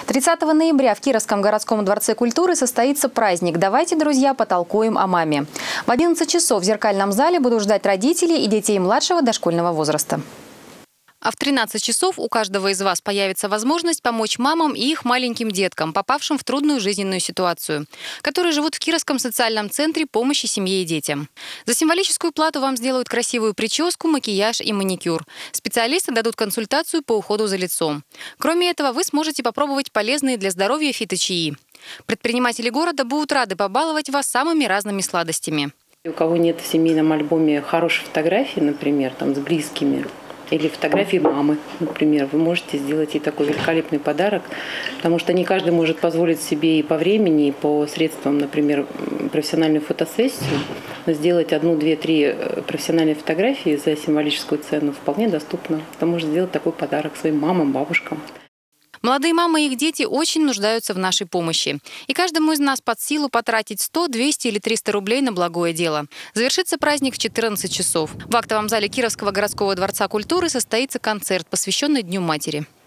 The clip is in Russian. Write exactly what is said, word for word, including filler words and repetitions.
тридцатого ноября в Кировском городском дворце культуры состоится праздник «Давайте, друзья, потолкуем о маме». В одиннадцать часов в зеркальном зале будут ждать родителей и детей младшего дошкольного возраста. А в тринадцать часов у каждого из вас появится возможность помочь мамам и их маленьким деткам, попавшим в трудную жизненную ситуацию, которые живут в Кировском социальном центре помощи семье и детям. За символическую плату вам сделают красивую прическу, макияж и маникюр. Специалисты дадут консультацию по уходу за лицом. Кроме этого, вы сможете попробовать полезные для здоровья фиточаи. Предприниматели города будут рады побаловать вас самыми разными сладостями. У кого нет в семейном альбоме хорошей фотографии, например, там, с близкими, или фотографии мамы, например, вы можете сделать ей такой великолепный подарок, потому что не каждый может позволить себе и по времени, и по средствам, например, профессиональную фотосессию, но сделать одну, две, три профессиональные фотографии за символическую цену вполне доступно. Это можно сделать такой подарок своим мамам, бабушкам. Молодые мамы и их дети очень нуждаются в нашей помощи. И каждому из нас под силу потратить сто, двести или триста рублей на благое дело. Завершится праздник в четырнадцать часов. В актовом зале Кировского городского дворца культуры состоится концерт, посвященный Дню матери.